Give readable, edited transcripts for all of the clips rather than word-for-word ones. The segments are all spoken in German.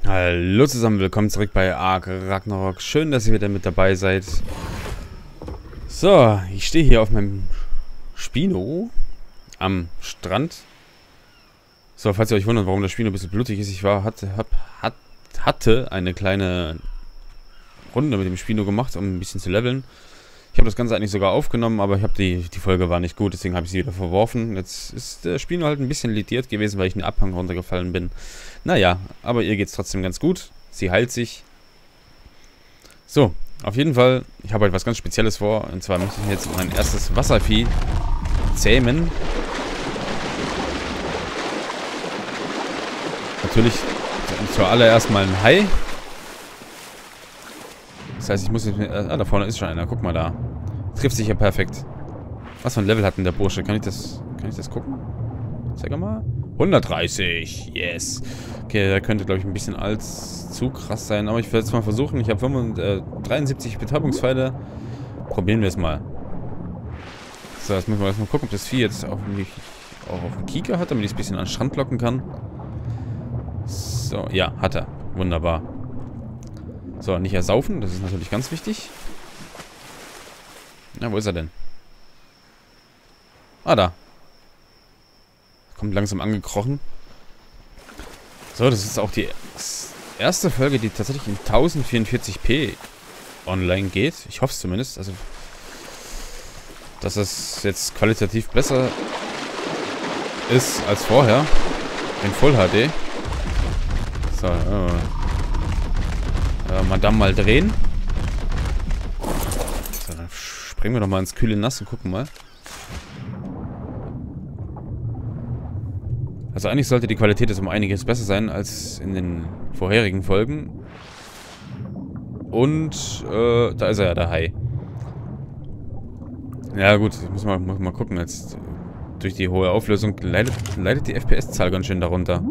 Hallo zusammen, willkommen zurück bei Ark Ragnarok. Schön, dass ihr wieder mit dabei seid. So, ich stehe hier auf meinem Spino am Strand. So, falls ihr euch wundert, warum das Spino ein bisschen blutig ist, ich hatte eine kleine Runde mit dem Spino gemacht, um ein bisschen zu leveln. Ich habe das Ganze eigentlich sogar aufgenommen, aber ich habe die Folge war nicht gut, deswegen habe ich sie wieder verworfen. Jetzt ist der Spino halt ein bisschen lediert gewesen, weil ich in den Abhang runtergefallen bin. Naja, aber ihr geht's trotzdem ganz gut. Sie heilt sich. So, auf jeden Fall, ich habe heute was ganz Spezielles vor. Und zwar möchte ich jetzt mein erstes Wasservieh zähmen. Natürlich zuallererst mal ein Hai. Das heißt, ich muss jetzt... da vorne ist schon einer. Guck mal da. Trifft sich ja perfekt. Was für ein Level hat denn der Bursche? Kann ich das gucken? Zeig mal. 130. Yes. Okay, der könnte, glaube ich, ein bisschen zu krass sein. Aber ich werde es mal versuchen. Ich habe 73 Betäubungspfeile. Probieren wir es mal. So, jetzt müssen wir erstmal gucken, ob das Vieh jetzt auch auf den Kieker hat, damit ich es ein bisschen an den Strand locken kann. So, ja, hat er. Wunderbar. So, nicht ersaufen. Das ist natürlich ganz wichtig. Na, wo ist er denn? Ah, da. Kommt langsam angekrochen. So, das ist auch die erste Folge, die tatsächlich in 1044p online geht. Ich hoffe es zumindest. Also, dass es jetzt qualitativ besser ist als vorher. In Full HD. So, Madame mal drehen. So, dann springen wir doch mal ins kühle Nass und gucken mal. Also eigentlich sollte die Qualität jetzt um einiges besser sein als in den vorherigen Folgen. Und da ist er ja, der Hai. Ja gut, ich muss mal gucken. Jetzt durch die hohe Auflösung leidet die FPS-Zahl ganz schön darunter.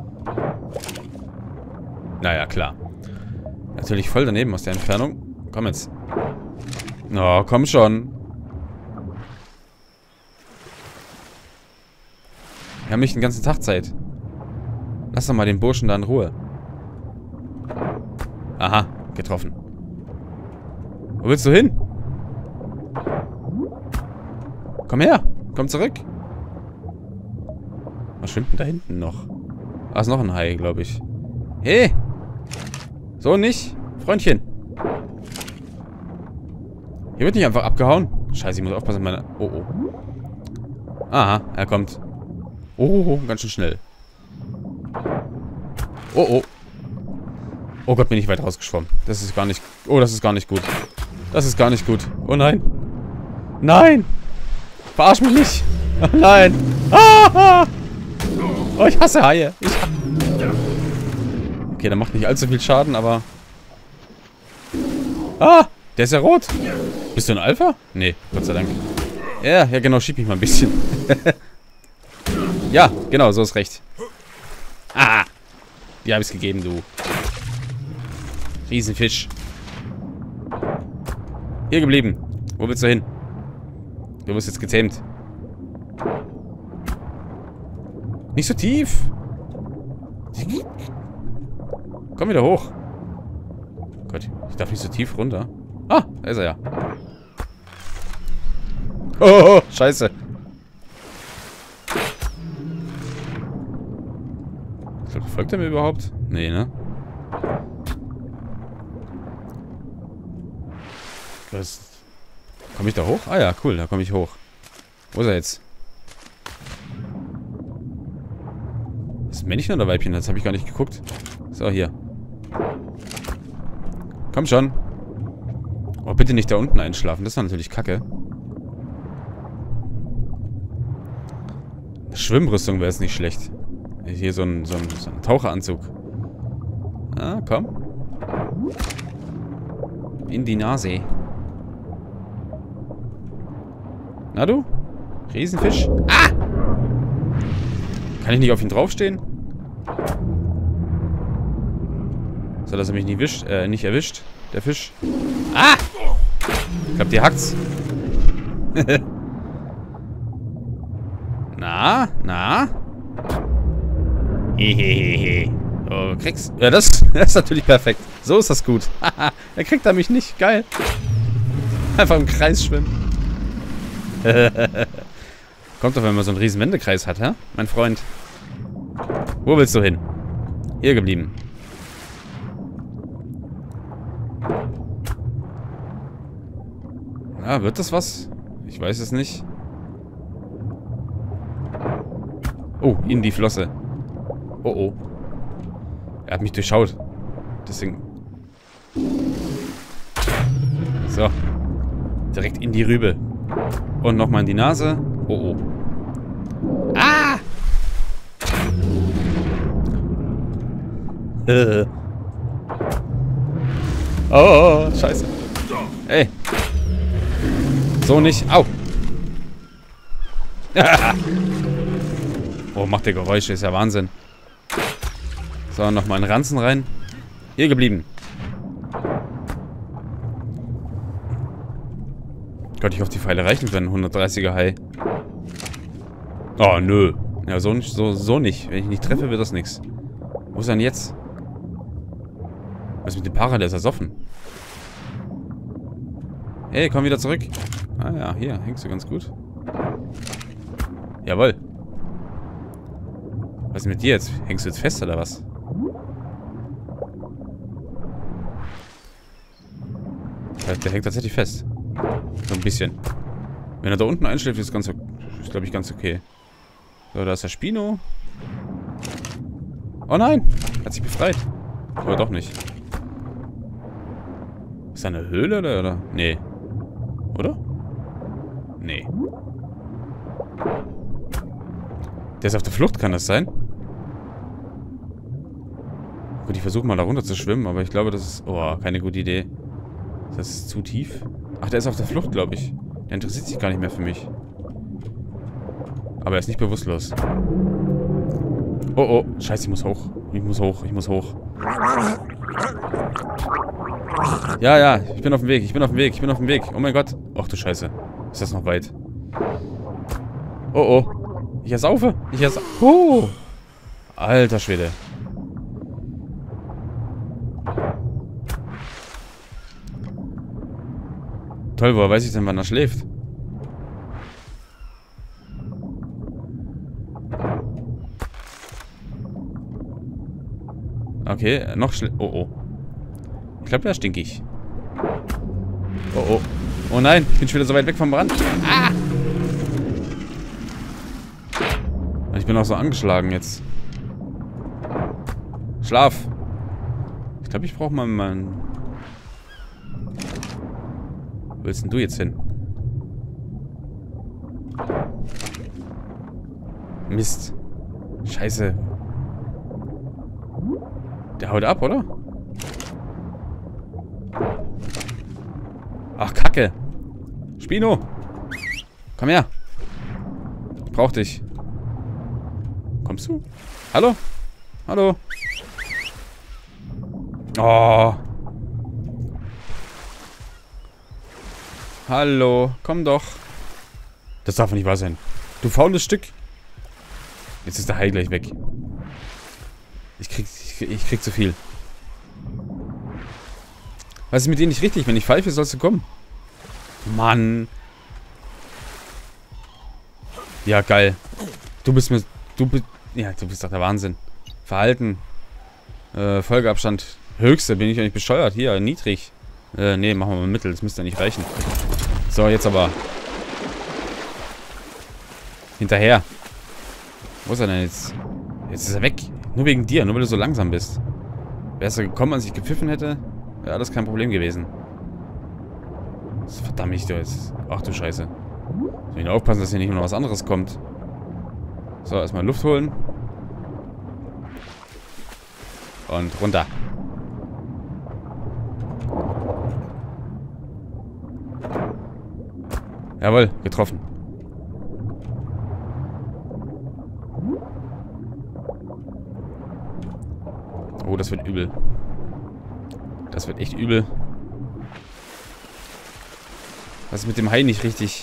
Naja, klar. Natürlich voll daneben aus der Entfernung. Komm jetzt. Oh, komm schon. Wir haben nicht den ganzen Tag Zeit. Lass doch mal den Burschen da in Ruhe. Aha, getroffen. Wo willst du hin? Komm her. Komm zurück. Was schwimmt denn da hinten noch? Ah, ist noch ein Hai, glaube ich. Hey! So nicht? Freundchen. Hier wird nicht einfach abgehauen. Scheiße, ich muss aufpassen, meine... Oh, oh. Aha, er kommt. Oh, ganz schön schnell. Oh, oh. Oh Gott, bin ich weit rausgeschwommen. Das ist gar nicht... Oh, das ist gar nicht gut. Das ist gar nicht gut. Oh nein. Nein! Verarsch mich nicht! Oh, nein! Ah! Oh, ich hasse Haie. Okay, der macht nicht allzu viel Schaden, aber... Ah! Der ist ja rot. Bist du ein Alpha? Nee, Gott sei Dank. Ja, genau, schieb mich mal ein bisschen. Ja, genau, so ist recht. Ah! Die habe ich's gegeben, du. Riesenfisch. Hier geblieben. Wo willst du hin? Du wirst jetzt gezähmt. Nicht so tief. Komm wieder hoch. Gott, ich darf nicht so tief runter. Ah, da ist er ja. Oh, scheiße. Folgt er mir überhaupt? Nee, ne? Was? Komme ich da hoch? Ah ja, cool, da komme ich hoch. Wo ist er jetzt? Ist ein Männchen oder Weibchen? Das habe ich gar nicht geguckt. So, hier. Komm schon. Oh, bitte nicht da unten einschlafen. Das war natürlich kacke. Schwimmrüstung wäre es nicht schlecht. Hier so ein Taucheranzug. Ah, komm. In die Nase. Na du? Riesenfisch. Ah! Kann ich nicht auf ihn draufstehen? So, dass er mich nicht erwischt. Der Fisch. Ah! Ich glaube, die hackt's. Na? Na? Hehehe. Oh, kriegst. Ja, das ist natürlich perfekt. So ist das gut. Haha, er kriegt er mich nicht. Geil. Einfach im Kreis schwimmen. Kommt doch, wenn man so einen riesen Wendekreis hat, hä? Mein Freund. Wo willst du hin? Hier geblieben. Ja, wird das was? Ich weiß es nicht. Oh, in die Flosse. Oh, oh. Er hat mich durchschaut. Deswegen... So. Direkt in die Rübe. Und nochmal in die Nase. Oh, oh. Ah! Oh, scheiße. Ey. So nicht. Au. Oh, macht der Geräusche. Ist ja Wahnsinn. So, nochmal in Ranzen rein. Hier geblieben. Gott, ich hoffe, die Pfeile reichen für einen 130er Hai. Oh, nö. Ja, so nicht. So nicht. Wenn ich nicht treffe, wird das nichts. Wo ist er denn jetzt? Was ist mit dem Para? Der ist ersoffen. Hey, komm wieder zurück. Ah ja, hier. Hängst du ganz gut. Jawohl. Was ist mit dir jetzt? Hängst du jetzt fest oder was? Der hängt tatsächlich fest. So ein bisschen. Wenn er da unten einschläft, ist glaube ich, ganz okay. So, da ist der Spino. Oh nein! Hat sich befreit. Aber doch nicht. Ist da eine Höhle oder? Nee. Oder? Nee. Der ist auf der Flucht, kann das sein? Gut, ich versuche mal da runter zu schwimmen, aber ich glaube, das ist... Oh, keine gute Idee. Das ist zu tief. Ach, der ist auf der Flucht, glaube ich. Der interessiert sich gar nicht mehr für mich. Aber er ist nicht bewusstlos. Oh, oh. Scheiße, ich muss hoch. Ich muss hoch. Ich muss hoch. Ja, ja. Ich bin auf dem Weg. Ich bin auf dem Weg. Ich bin auf dem Weg. Oh mein Gott. Ach du Scheiße. Ist das noch weit? Oh, oh. Ich ersaufe. Ich ersaufe. Oh. Alter Schwede. Toll, woher weiß ich denn, wann er schläft? Okay, noch Oh, oh. Ich glaube, der ist stinkig. Oh, oh. Oh nein, ich bin schon wieder so weit weg vom Brand. Ah! Ich bin auch so angeschlagen jetzt. Schlaf. Ich glaube, ich brauche mal meinen... Wo willst denn du jetzt hin? Mist. Scheiße. Der haut ab, oder? Ach, Kacke. Spino. Komm her. Ich brauch dich. Kommst du? Hallo? Hallo? Oh. Hallo. Komm doch. Das darf nicht wahr sein. Du faules Stück. Jetzt ist der Hai gleich weg. Ich krieg zu viel. Was ist mit dir nicht richtig? Wenn ich pfeife, sollst du kommen. Mann. Ja, geil. Du bist doch der Wahnsinn. Verhalten. Folgeabstand. Höchste, bin ich ja nicht bescheuert. Hier, niedrig. Nee, machen wir mal mittel. Das müsste ja nicht reichen. So, jetzt aber. Hinterher. Wo ist er denn jetzt? Jetzt ist er weg. Nur wegen dir, nur weil du so langsam bist. Wärst du gekommen, als ich gepfiffen hätte, wäre alles kein Problem gewesen. Verdammt, ich jetzt. Ach du Scheiße. Ich will aufpassen, dass hier nicht noch was anderes kommt. So, erstmal Luft holen. Und runter. Jawohl, getroffen. Oh, das wird übel. Das wird echt übel. Was ist mit dem Hai nicht richtig?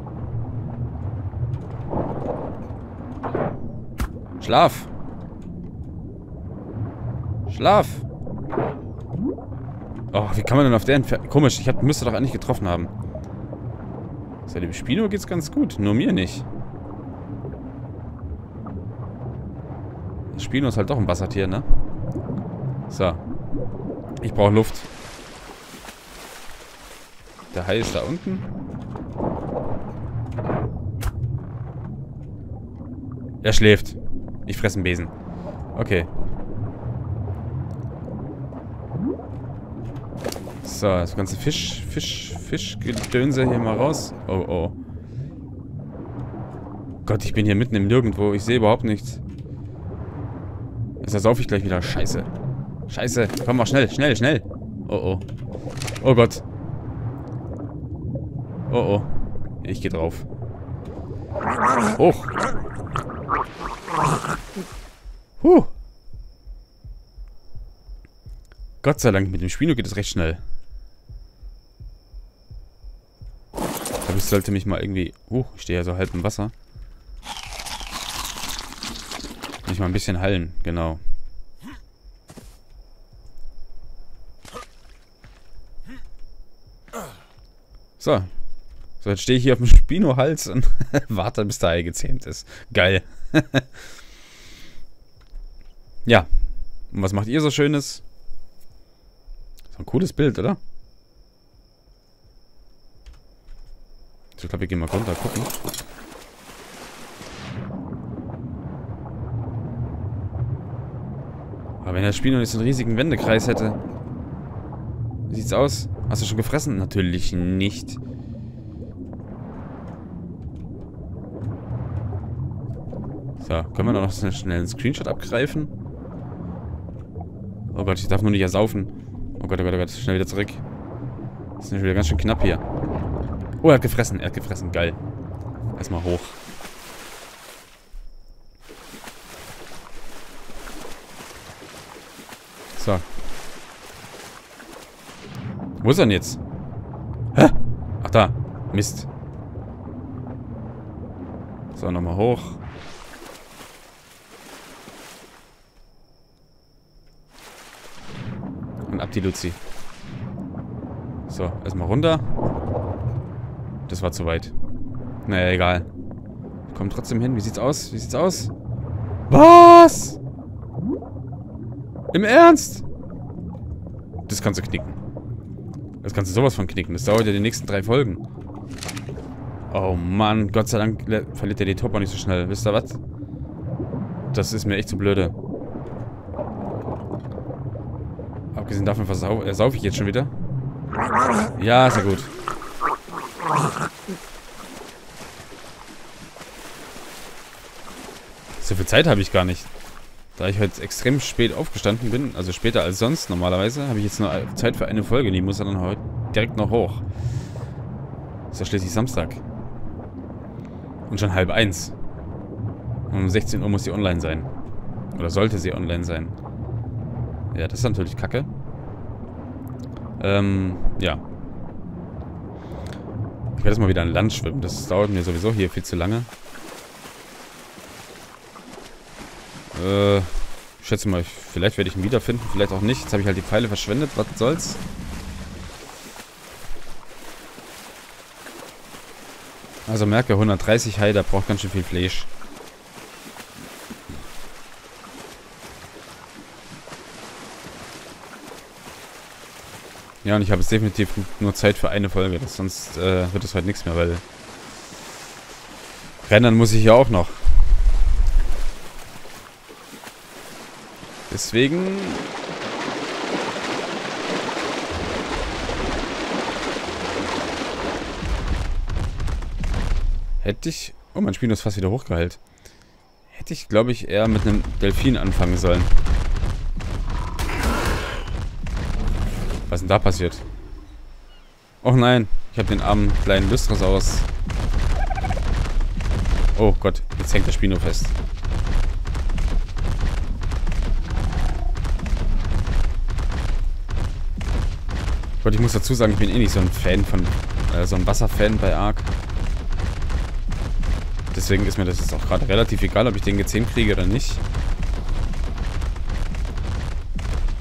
Schlaf. Schlaf! Oh, wie kann man denn auf der Entfernung... Komisch, müsste doch eigentlich getroffen haben. Seit dem Spino geht's ganz gut, nur mir nicht. Das Spino ist halt doch ein Wassertier, ne? So. Ich brauche Luft. Der Hai ist da unten. Er schläft. Ich fresse einen Besen. Okay. So, das ganze Fischgedönse hier mal raus. Oh, oh. Gott, ich bin hier mitten im Nirgendwo. Ich sehe überhaupt nichts. Jetzt ersaufe ich gleich wieder. Scheiße. Scheiße. Komm mal, schnell, schnell, schnell. Oh, oh. Oh Gott. Oh, oh. Ich gehe drauf. Hoch. Gott sei Dank, mit dem Spino geht es recht schnell. Aber ich sollte mich mal irgendwie... ich stehe ja so halb im Wasser. Mich mal ein bisschen heilen, genau. So. So, jetzt stehe ich hier auf dem Spino-Hals und warte, bis der Hai gezähmt ist. Geil. Ja. Und was macht ihr so Schönes? So ein cooles Bild, oder? Ich glaube, wir gehen mal runter gucken. Aber wenn der Spino nicht so einen riesigen Wendekreis hätte. Wie sieht's aus? Hast du schon gefressen? Natürlich nicht. So, können wir noch schnell einen Screenshot abgreifen? Oh Gott, ich darf nur nicht ersaufen. Oh Gott, oh Gott, oh Gott, schnell wieder zurück. Das ist wieder ganz schön knapp hier. Oh, er hat gefressen, geil. Erstmal hoch. So. Wo ist er denn jetzt? Hä? Ach da. Mist. So, nochmal hoch. Und ab die Luzi. So, erstmal runter. Das war zu weit. Naja, egal. Ich komme trotzdem hin. Wie sieht's aus? Wie sieht's aus? Was? Im Ernst? Das kannst du knicken. Das kannst du sowas von knicken. Das dauert ja die nächsten 3 Folgen. Oh Mann, Gott sei Dank verliert er die Topper nicht so schnell. Wisst ihr was? Das ist mir echt zu blöde. Abgesehen davon ersaufe ich jetzt schon wieder. Ja, ist ja gut. So viel Zeit habe ich gar nicht. Da ich heute extrem spät aufgestanden bin, also später als sonst normalerweise, habe ich jetzt nur Zeit für eine Folge. Die muss dann heute direkt noch hoch. Ist ja schließlich Samstag. Und schon 12:30. Und um 16 Uhr muss sie online sein. Oder sollte sie online sein. Ja, das ist natürlich kacke. Ja. Ich werde jetzt mal wieder an Land schwimmen. Das dauert mir sowieso hier viel zu lange. Ich schätze mal, vielleicht werde ich ihn wiederfinden, vielleicht auch nicht. Jetzt habe ich halt die Pfeile verschwendet. Was soll's? Also merke, 130 Hai, da braucht ganz schön viel Fleisch. Ja, und ich habe jetzt definitiv nur Zeit für eine Folge. Sonst wird es heute nichts mehr, weil Rennen muss ich ja auch noch. Deswegen... hätte ich... Oh, mein Spino ist fast wieder hochgeheilt. Hätte ich, glaube ich, eher mit einem Delfin anfangen sollen. Was ist denn da passiert? Oh nein, ich habe den armen kleinen Lystrosaurus. Oh Gott, jetzt hängt der Spino fest. Gott, ich muss dazu sagen, ich bin eh nicht so ein Fan von, so ein Wasserfan bei Ark. Deswegen ist mir das jetzt auch gerade relativ egal, ob ich den gezähmt kriege oder nicht.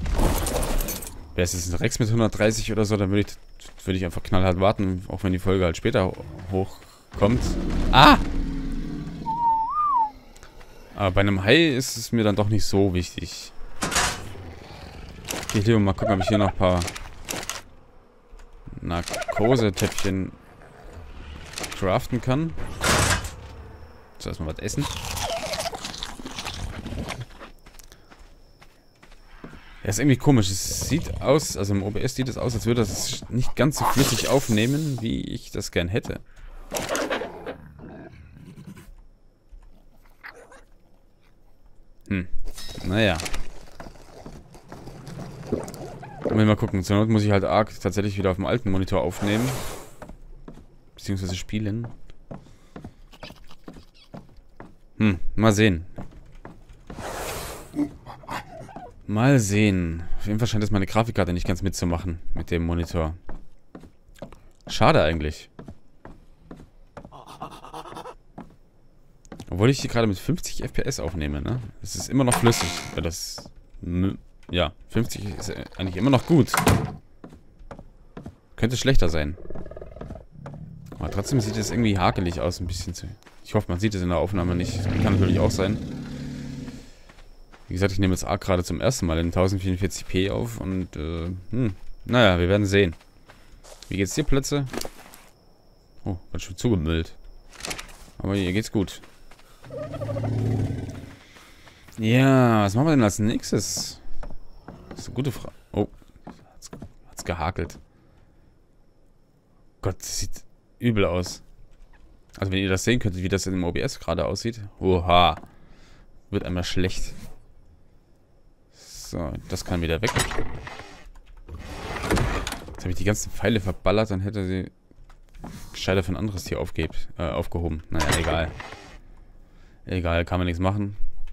wäre es jetzt ein Rex mit 130 oder so, dann würde ich einfach knallhart warten, auch wenn die Folge halt später hochkommt. Ah! Aber bei einem Hai ist es mir dann doch nicht so wichtig. Okay, ich will mal gucken, ob ich hier noch ein paar Narkose-Töpfchen craften kann. So, erstmal was essen. Ja, ist irgendwie komisch. Es sieht aus, also im OBS sieht es aus, als würde das nicht ganz so flüssig aufnehmen, wie ich das gern hätte. Naja. Mal gucken. Zur Not muss ich halt Ark tatsächlich wieder auf dem alten Monitor aufnehmen. Beziehungsweise spielen. Mal sehen. Mal sehen. Auf jeden Fall scheint das meine Grafikkarte nicht ganz mitzumachen mit dem Monitor. Schade eigentlich. Obwohl ich hier gerade mit 50 FPS aufnehme, ne? Es ist immer noch flüssig. Ja, 50 ist eigentlich immer noch gut. Könnte schlechter sein. Aber trotzdem sieht es irgendwie hakelig aus, ein bisschen zu... Ich hoffe, man sieht es in der Aufnahme nicht. Das kann natürlich auch sein. Wie gesagt, ich nehme jetzt Ark gerade zum ersten Mal in 1044p auf und, naja, wir werden sehen. Wie geht's dir, Plätze? Oh, wird schon zugemüllt. Aber hier geht's gut. Ja, was machen wir denn als nächstes? Das ist eine gute Frage. Oh, hat's gehakelt. Gott, das sieht übel aus. Also wenn ihr das sehen könntet, wie das im OBS gerade aussieht. Oha. Wird einmal schlecht. So, das kann wieder weg. Jetzt habe ich die ganzen Pfeile verballert, dann hätte sie gescheiter für ein anderes Tier aufgehoben. Naja, egal. Egal, kann man nichts machen.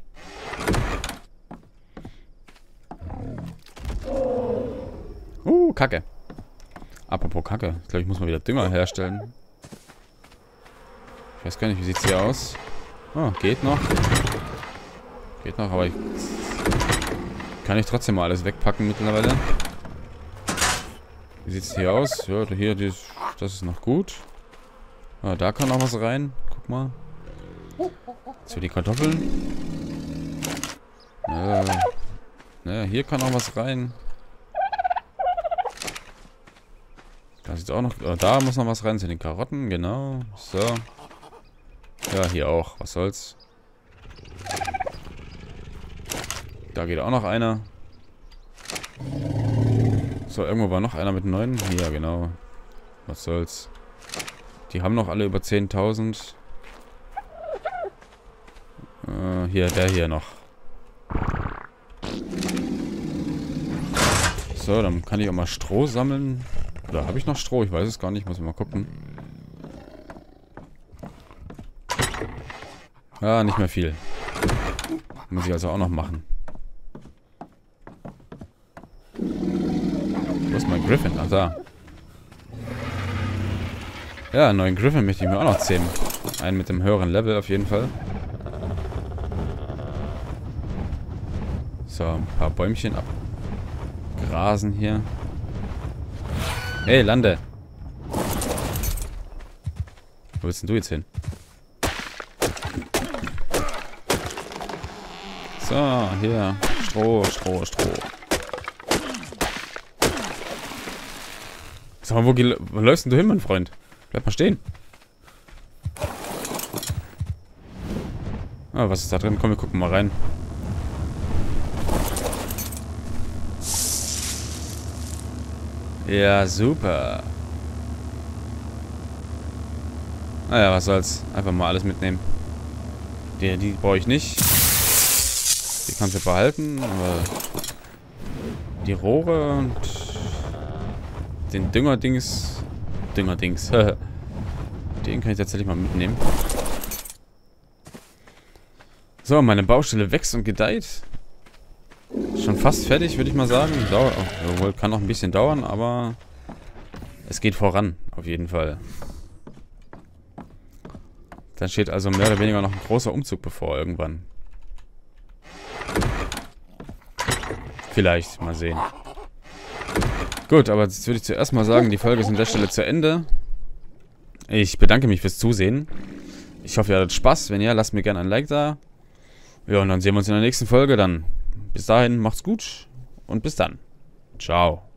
Kacke. Apropos Kacke. Ich glaube, ich muss mal wieder Dünger herstellen. Ich weiß gar nicht, wie sieht's hier aus? Oh, geht noch. Geht noch, aber kann ich trotzdem mal alles wegpacken mittlerweile. Wie sieht's hier aus? Ja, hier, das ist noch gut. Ah, da kann noch was rein. Guck mal. Jetzt für die Kartoffeln. Naja, hier kann noch was rein. Da sieht's auch noch. Da muss noch was rein. Sind die Karotten, genau. So. Ja, hier auch. Was soll's. Da geht auch noch einer. So, irgendwo war noch einer mit 9. Hier, genau. Was soll's. Die haben noch alle über 10.000. Hier, der hier noch. So, dann kann ich auch mal Stroh sammeln. Oder habe ich noch Stroh? Ich weiß es gar nicht. Muss mal gucken. Ja, nicht mehr viel. Muss ich also auch noch machen. Wo ist mein Griffin? Ach, da. Ja, einen neuen Griffin möchte ich mir auch noch zähmen. Einen mit dem höheren Level auf jeden Fall. So, ein paar Bäumchen abgrasen hier. Hey, lande! Wo willst denn du jetzt hin? So, hier. Stroh. Sag mal, wo läufst denn du hin, mein Freund? Bleib mal stehen. Ah, was ist da drin? Komm, wir gucken mal rein. Ja, super. Naja, was soll's. Einfach mal alles mitnehmen. Die brauche ich nicht. Die kannst du behalten, aber die Rohre und den Düngerdings. Den kann ich tatsächlich mal mitnehmen. So, meine Baustelle wächst und gedeiht. Schon fast fertig, würde ich mal sagen. Kann noch ein bisschen dauern, aber es geht voran, auf jeden Fall. Dann steht also mehr oder weniger noch ein großer Umzug bevor irgendwann. Vielleicht, mal sehen. Gut, aber jetzt würde ich zuerst mal sagen, die Folge ist an der Stelle zu Ende. Ich bedanke mich fürs Zusehen. Ich hoffe, ihr hattet Spaß. Wenn ja, lasst mir gerne ein Like da. Ja, und dann sehen wir uns in der nächsten Folge. Dann bis dahin, macht's gut und bis dann. Ciao.